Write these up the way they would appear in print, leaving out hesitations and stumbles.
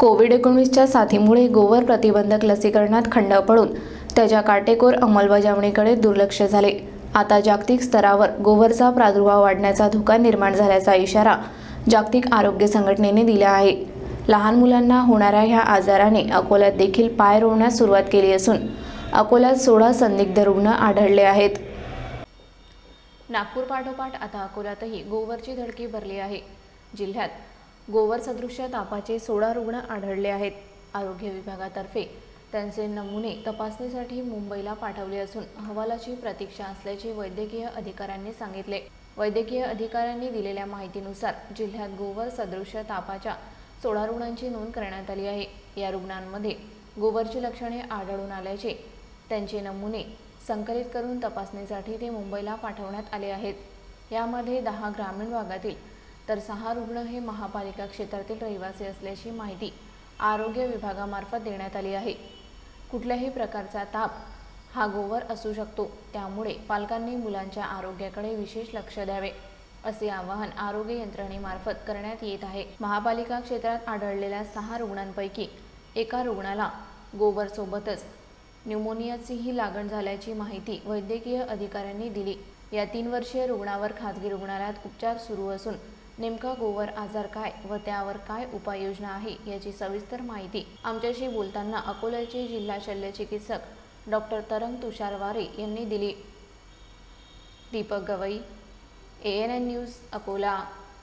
कोविड-19च्या साथीमुळे गोवर प्रतिबंधक लसीकरणात खंड पडून त्याच्या काटेकोर अंमलबजावणीकडे दुर्लक्ष झाले। आता जागतिक स्तरावर गोवरचा प्रादुर्भाव वाढण्याचा धोका निर्माण झाल्याचा इशारा जागतिक आरोग्य संघटनेने दिला आहे। लहान मुलांना होणाऱ्या ह्या आजाराने अकोल्यात देखील पाय रोवण्यास सुरुवात केली असून अकोल्यात 16 संदिग्ध रुग्ण आढळले आहेत। नागपूर पाठोपाठ आता अकोल्यातही गोवरची धडकी भरली आहे। जिल्ह्यात गोवर सदृश तापाचे 16 रुग्ण आढळले आहेत। आरोग्य विभागातर्फे त्यांचे नमुने तपासणीसाठी मुंबईला पाठवले असून अहवालाची प्रतीक्षा असल्याचे वैद्यकीय अधिकाऱ्यांनी सांगितले। वैद्यकीय अधिकाऱ्यांनी दिलेल्या माहितीनुसार जिल्ह्यात गोवर सदृश तापाच्या 16 रुग्णांची नोंद करण्यात आली आहे। या रुग्णांमध्ये गोवरची लक्षणे आढळून आल्याचे त्यांचे नमुने संकलित करून तपासणीसाठी ते मुंबईला पाठवण्यात आले आहेत। यामध्ये 10 ग्रामीण भागातील तर 6 रुग्ण हे महापालिका क्षेत्रातील रहिवासी असल्याची माहिती आरोग्य विभागामार्फत देण्यात आली आहे। कुठल्याही प्रकारचा ताप हा गोवर असू शकतो, त्यामुळे पालकांनी मुलांच्या आरोग्याकडे विशेष लक्ष द्यावे असे आवाहन आरोग्य यंत्रणेमार्फत करण्यात येत आहे। महापालिका क्षेत्रात आढळलेल्या 6 रुग्णांपैकी एका रुग्णाला गोवर सोबतच न्यूमोनियाचीही लागण झाल्याची माहिती वैद्यकीय अधिकाऱ्यांनी दिली। या 3 वर्षीय रुग्णावर खासगी रुग्णालयात उपचार सुरू असून नेमका गोवर आजार काय व त्यावर काय उपाययोजना आहे याची सविस्तर माहिती आमच्याशी बोलताना अकोल्याचे जिल्हा शल्य चिकित्सक डॉक्टर तरंग तुषार वारे यांनी दिली। Deepak Gawai, ANN news, Akola.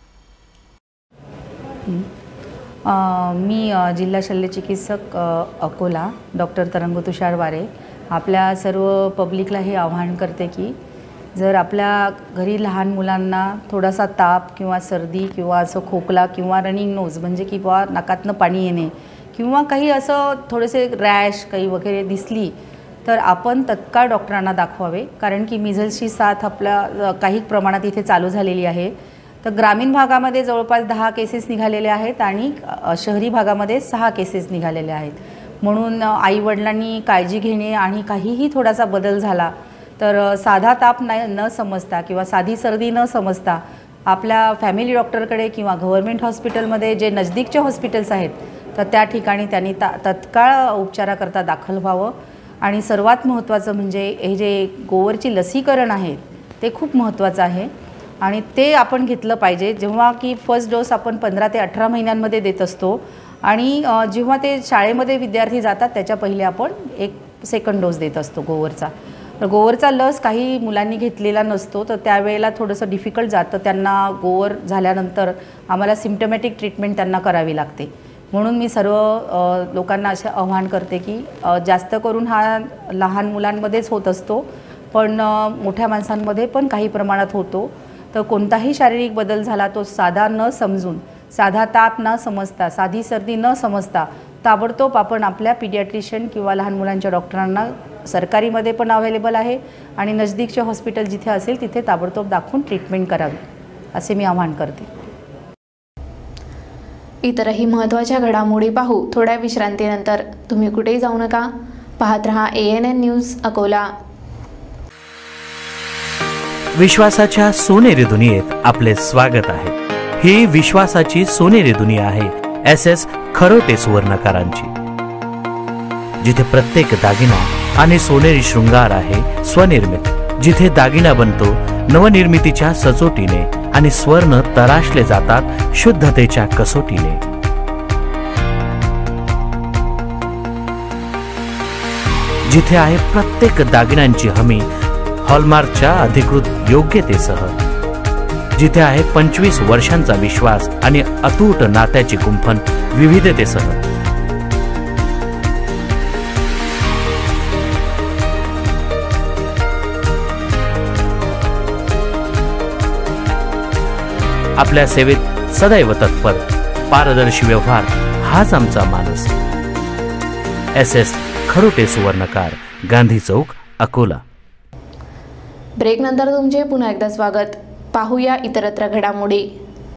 मी जिल्हा शल्य चिकित्सक अकोला डॉक्टर तरंग तुषार वारे आपल्या सर्व पब्लिकला हे आवाहन करते की जर आपल्या घरी लहान मुलांना थोडासा ताप किंवा सर्दी किंवा असं खोकला किंवा रनिंग नोज म्हणजे की बुवा नाकातनं पाणी येणे किंवा काही असं थोडेसे रॅश काही वगैरे दिसली तर आपण तत्काळ डॉक्टरांना दाखवावे, कारण की मिझल्सची साथ आपल्या काही प्रमाणात इथे चालू झालेली आहे। तर ग्रामीण भागामध्ये जवळपास 10 केसेस निघालेले आहेत आणि शहरी भागामध्ये 6 केसेस निघालेले आहेत। म्हणून आईवडिलांनी काळजी घेणे आणि काहीही थोडासा बदल झाला तर साधा ताप न समजता किंवा साधी सर्दी न समजता आपल्या फॅमिली डॉक्टरकडे किंवा गव्हर्नमेंट हॉस्पिटलमध्ये जे नजदीकचे हॉस्पिटल्स आहेत तर त्या ठिकाणी त्यांनी तत्काळ उपचाराकरता दाखल व्हावं। आणि सर्वात महत्त्वाचं म्हणजे हे जे गोवरची लसीकरण आहे ते खूप महत्त्वाचं आहे आणि ते आपण घेतलं पाहिजे। जेव्हा की फर्स्ट डोस आपण 15 ते 18 महिन्यांमध्ये देत असतो आणि जेव्हा ते शाळेमध्ये विद्यार्थी जातात त्याच्या पहिले आपण एक सेकंड डोस देत असतो गोवरचा। तर गोवरचा लस काही मुलांनी घेतलेला नसतो तर त्यावेळेला थोडंसं डिफिकल्ट जातं त्यांना। गोवर झाल्यानंतर आम्हाला सिम्प्टमॅटिक ट्रीटमेंट त्यांना करावी लागते। म्हणून मी सर्व लोकांना असे आवाहन करते की जास्त करून हा लहान मुलांमध्येच होत असतो, पण मोठ्या माणसांमध्ये पण काही प्रमाणात होतो। तर कोणताही शारीरिक बदल झाला तो साधा न समजून, साधा ताप न समजता, साधी सर्दी न समजता ताबडतोब आपण आपल्या पीडियाट्रिशियन किंवा लहान मुलांच्या डॉक्टरांना सरकारीमध्ये पण अवेलेबल आहे आणि नजदीकचे हॉस्पिटल जिथे असेल तिथे ताबडतोब दाखवून ट्रीटमेंट करावी असे मी आवाहन करते। इतरही महत्त्वाच्या घडामोडी पाहू थोड्या विश्रांतीनंतर। तुम्ही कुठेही जाऊ नका, पाहत रहा ANN न्यूज, अकोला। विश्वासाच्या सोनेरी दुनियेत आपले स्वागत आहे। ही विश्वासाची सोनेरी दुनिया आहे SS खरोटे सुवर्णकारांची, जिथे प्रत्येक दागिना आणि सोनेरी शृंगार आहे स्वनिर्मित, जिथे दागिना बनतो नवनिर्मितीच्या सचोटीने आणि स्वर्ण तराशले जातात शुद्धतेच्या कसोटीने। जिथे आहे प्रत्येक दागिन्यांची हमी हॉलमार्कच्या अधिकृत योग्यतेसह, जिथे आहे 25 वर्षांचा विश्वास आणि अतूट नात्याची गुंफण विविधतेसह। आपल्या सेवेत सदैव तत्पर, पारदर्शी व्यवहार हाच आमचा मानस। SS खरोटे सुवर्णकार, गांधी चौक, अकोला। ब्रेक नंतर तुमचे पुन्हा एकदा स्वागत। पाहूया इतरत्र घडामोडी।